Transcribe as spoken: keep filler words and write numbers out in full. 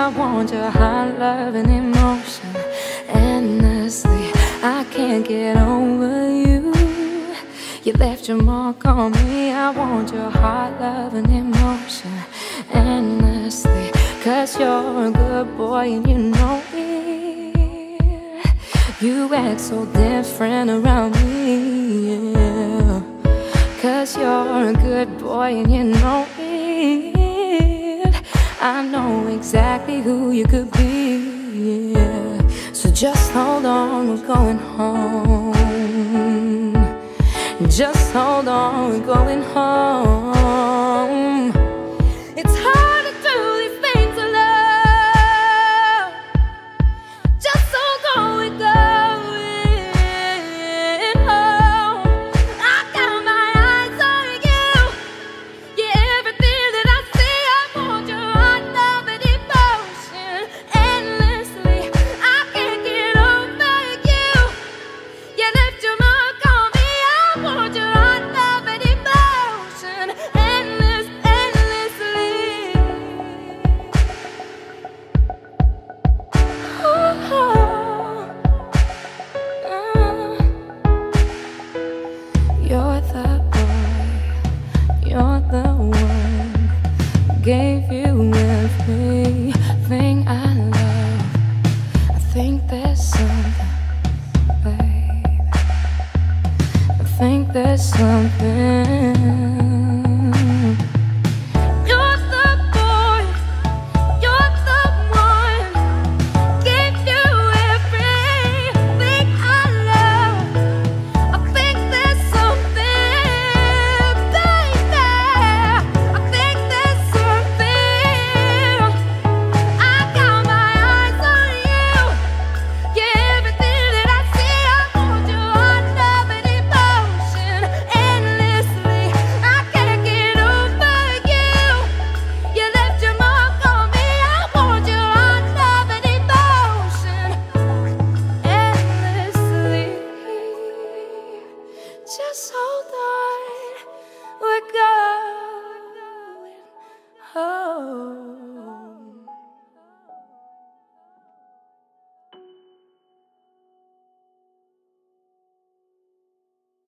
I want your hot love and emotion. Endlessly, I can't get over you. You left your mark on me. I want your hot love and emotion. Endlessly, cause you're a good boy and you know it. You act so different around me, yeah. Cause you're a good boy and you know it. I know exactly who you could be, yeah. So just hold on, we're going home. Just hold on, we're going home.